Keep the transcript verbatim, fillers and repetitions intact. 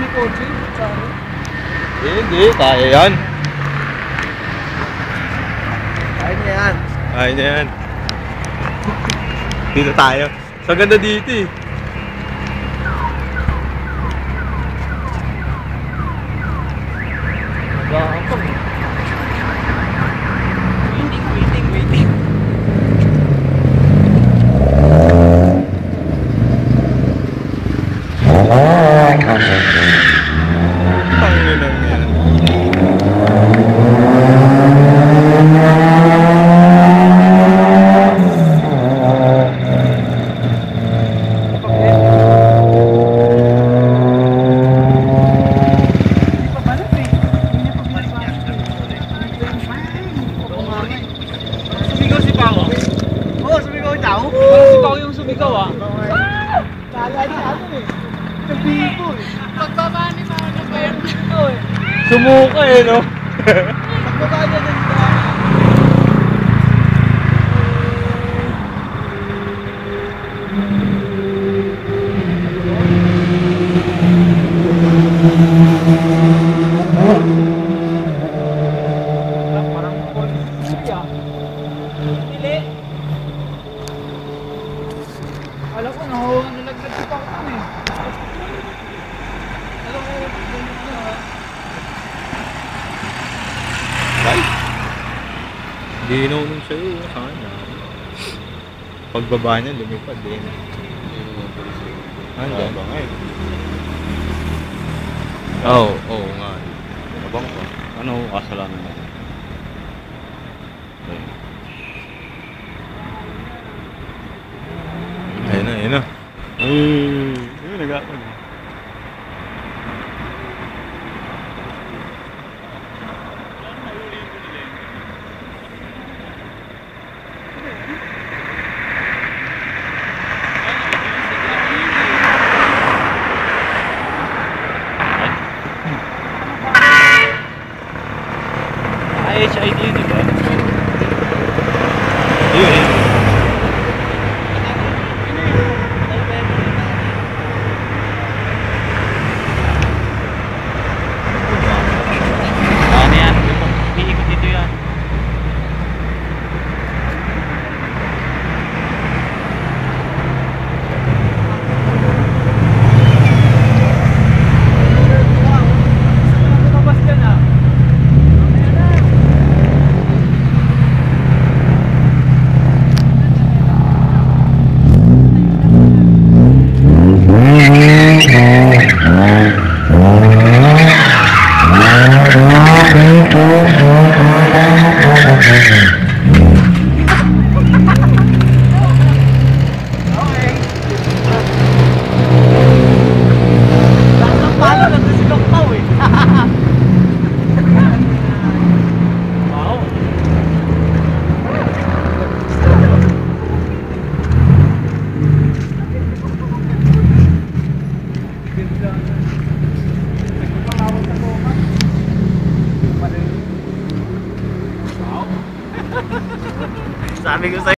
kotse. Hindi, kaya yan. Kaya niya yan. Kaya niya yan. Dito tayo. So ganda dito eh. Gapang eh. Waiting, waiting, waiting. Tangin lang yan. Sumigaw si Pao. Oo, sumigaw daw. Si Pao yung sumigaw ah. Kala niya ano eh. Sabihin ko eh. Pagbaba ni Pao na ba yan? Sumuka eh, no? Pagbaba niya din ba? Parang police ah. Dili. Alam ko, nahuhang nalaglag si Pao ko eh. Alam ko, ganit niya ha. Ay! Hindi inunong sa'yo, sana. Pagbaba niya, lumipad din. Ano ba nga eh? Oo, oo nga. Abang ko. Ano kasalanan natin? Ayun na, ayun na. Ay, yun nag-aapag. H I D di ba? Yun eh. Ano yan? Iikot dito yan. Lumabas ka na. Sabi ko sa'yo.